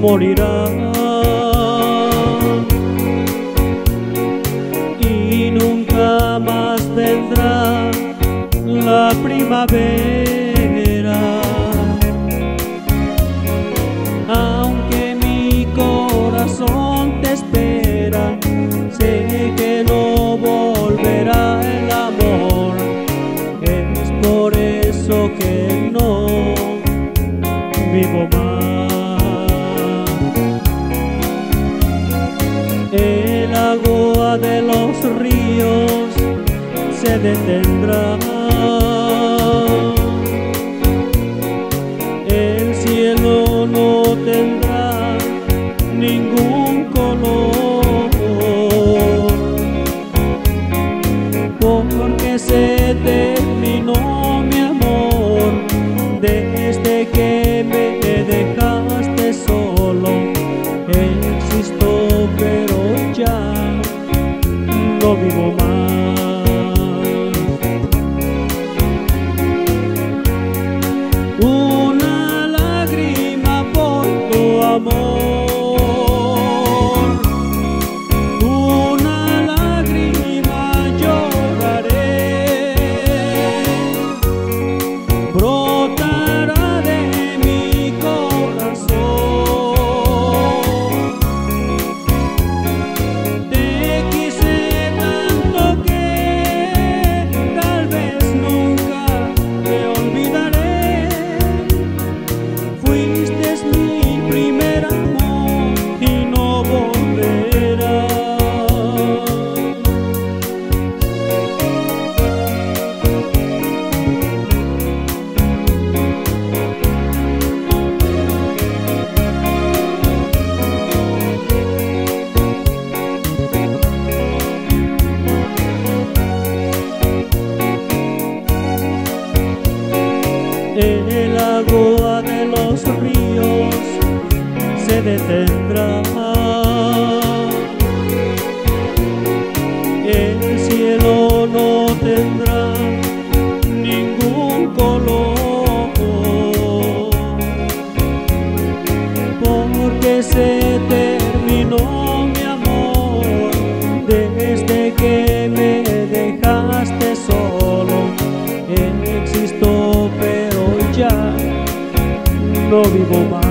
morirá y nunca más vendrá la primavera. Aunque mi corazón te espera, sé que no volverá el amor. Es por eso que no vivo más. El agua de los ríos se detendrá, el cielo no tendrá ningún color, porque se terminó mi amor desde que me dejaste solo. Existo pero ya no vivo más. Una lágrima por tu amor, una lágrima lloraré, brotará de mi corazón. Te quise tanto que tal vez nunca te olvidaré. Fuiste mi primer amor y no volverás. El agua de los ríos se detendrá, el cielo no tendrá ningún color, porque se terminó mi amor desde que me dejaste solo. Existo pero ya no vivo más.